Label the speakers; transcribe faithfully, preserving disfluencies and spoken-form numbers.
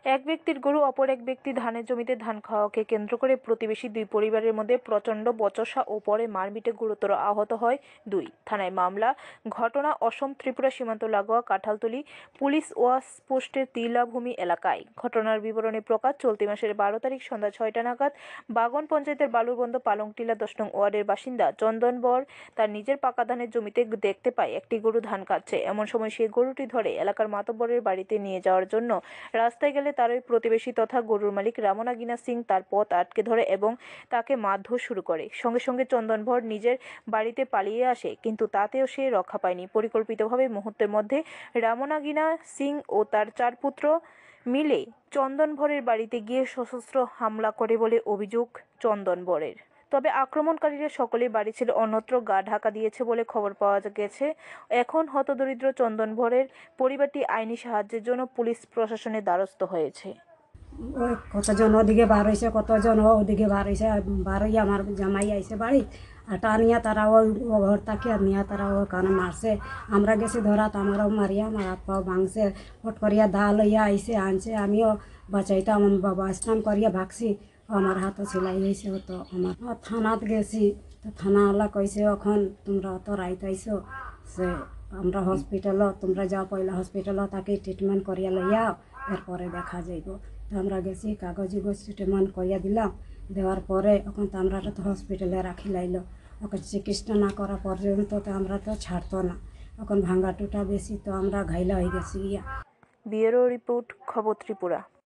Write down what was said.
Speaker 1: এক ব্যক্তির গরু অপর এক ব্যক্তি ধানের জমিতে ধান খাওয়াকে কেন্দ্র করে প্রতিবেশী দুই পরিবারের মধ্যে প্রচণ্ড বচসা ও পরে মারপিটে গুরুতর আহত হয় দুই। থানায় মামলা। ঘটনা অসম ত্রিপুরা সীমান্ত লাগোয়া কাঁঠালতলী পুলিশ ওয়াচ পোস্টের তিলাভূমি এলাকায়। ঘটনার বিবরণী প্রকাশ। চলতি মাসের বারো তারিখ সন্ধ্যা ছয়টা নাগাদ বাগন পঞ্চায়েতের বালুরবন্দ পালংটিলা দশ নং ওয়ার্ডের বাসিন্দা চন্দন বর তার নিজের পাকা ধানের জমিতে দেখতে পায় একটি গরু ধান খাচ্ছে। এমন সময় সেই গরুটি ধরে এলাকার মাতব্বরের বাড়িতে নিয়ে যাওয়ার জন্য রাস্তায় গেলে তার ওই প্রতিবেশী তথা গরুর মালিক রামনাগিনা সিং তার পথ আটকে ধরে এবং তাকে মারধর শুরু করে। সঙ্গে সঙ্গে চন্দনভর নিজের বাড়িতে পালিয়ে আসে, কিন্তু তাতেও সে রক্ষা পায়নি। পরিকল্পিতভাবে মুহূর্তের মধ্যে রামনাগিনা সিং ও তার চার পুত্র মিলে চন্দনভরের বাড়িতে গিয়ে সশস্ত্র হামলা করে বলে অভিযোগ চন্দনভরের। তবে আক্রমণকারীরা সকলেই বাড়ি ছেড়ে অন্যত্র গা ঢাকা দিয়েছে বলে খবর পাওয়া গেছে। এখন হতদরিদ্র চন্দনভরের পরিবারটি আইনি সাহায্যের জন্য পুলিশ প্রশাসনের দ্বারস্থ হয়েছে।
Speaker 2: ওই কতজন ওদিকে বার হয়েছে, কতজন ওদিকে বার হয়েছে, বার হয়ে আমার জামাই আইসে বাড়ি আর টা নিয়ে তারা ওই ও ঘর তাকে নিয়ে তারা ওখানে মারছে। আমরা গেছি ধরাত, আমারও মারিয়া আমার হাত পাও ভাঙছে। ফট করিয়া দা লইয়া আইসে আনছে, আমিও বাঁচাইতাম আমার বাবা স্নান করিয়া ভাগছি, আমার হাতও সেলাই হয়েছে। তো আমার থানাত গেছি, তো থানাওয়ালা কইছে এখন তোমরা অত রাইত আইসো সে আমরা হসপিটালও তোমরা যাও, পয়লা হসপিটালও তাকে ট্রিটমেন্ট করিয়া লইয়া এরপরে দেখা যাইব। তো আমরা গেছি, কাগজ উগজ ট্রিটমেন্ট করিয়া দিলাম। দেওয়ার পরে এখন তো আমরা তো হসপিটালে রাখি লাইল, ওকে চিকিৎসা না করা পর্যন্ত তো আমরা তো ছাড়তো না। এখন ভাঙ্গা টুটা বেশি, তো আমরা ঘাইলা হয়ে গেছি গিয়া।
Speaker 1: ব্যুরো রিপোর্ট, খবর ত্রিপুরা।